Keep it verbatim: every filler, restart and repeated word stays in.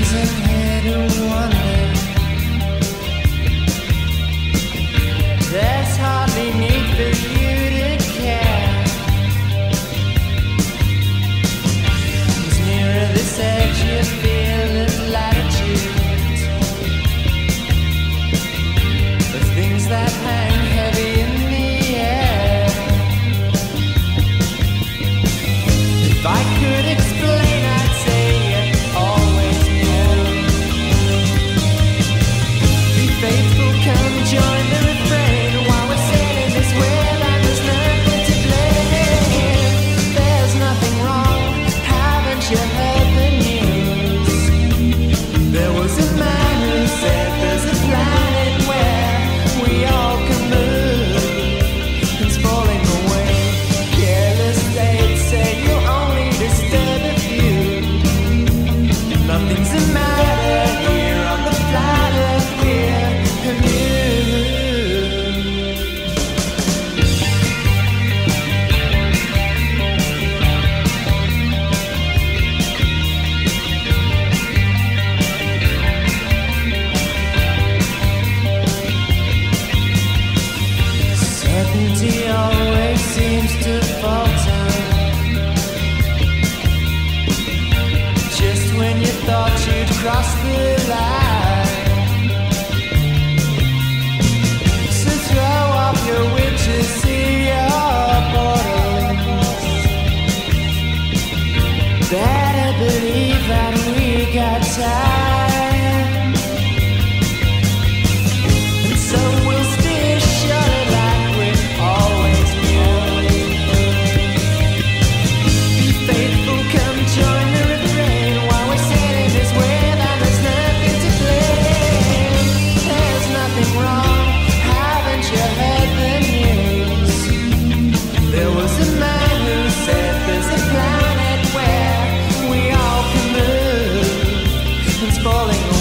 isn't here to wonder. There's hardly need for you to care. As nearer this edge you feel of latitude, the things that hang heavy in the air. If I could explain, I'd say you always knew. Be faithful, come join the refrain while we're sailing this wave, and there's nothing to blame. There's nothing wrong, haven't you heard the news? There was a man who said there's a planet where we all can move. It's falling away. Careless they'd say you only disturb a few. Nothing's the matter here on the planet we're immune. Certainty always seems to falter just when you thought you'd crossed the line. So throw off your witches, see your borders. Better believe that we got time, and so we'll steer shut like we always knew. Be faithful, come join the refrain while we're sailing this wave, and there's nothing to blame. There's nothing wrong, haven't you heard the news? There was a man who said there's a planet where we all can move. It's falling away.